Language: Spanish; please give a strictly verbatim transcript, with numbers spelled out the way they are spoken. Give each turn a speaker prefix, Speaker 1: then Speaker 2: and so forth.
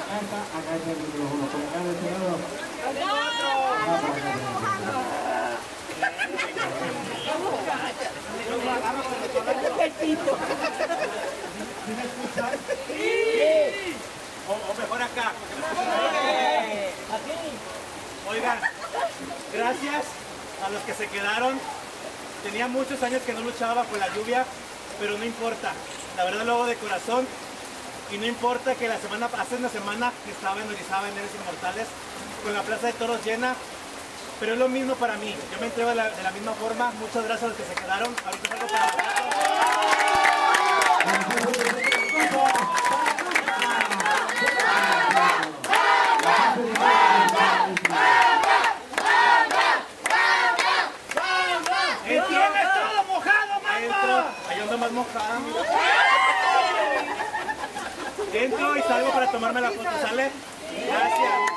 Speaker 1: está, acá está el número uno. Por acá de este lado.
Speaker 2: O, o mejor acá. Oigan, gracias a los que se quedaron. Tenía muchos años que no luchaba bajo la lluvia, pero no importa. La verdad lo hago de corazón. Y no importa que la semana, hace una semana que estaba en Orizaba en Héroes Inmortales, con la plaza de toros llena, pero es lo mismo para mí. Yo me entrego de la, de la misma forma. Muchas gracias a los que se quedaron. Ahorita salgo para
Speaker 3: ¡Tienes todo mojado, mamá!
Speaker 2: Ahí ando más mojada, amigo. Entro y salgo para tomarme la foto, ¿sale? Gracias.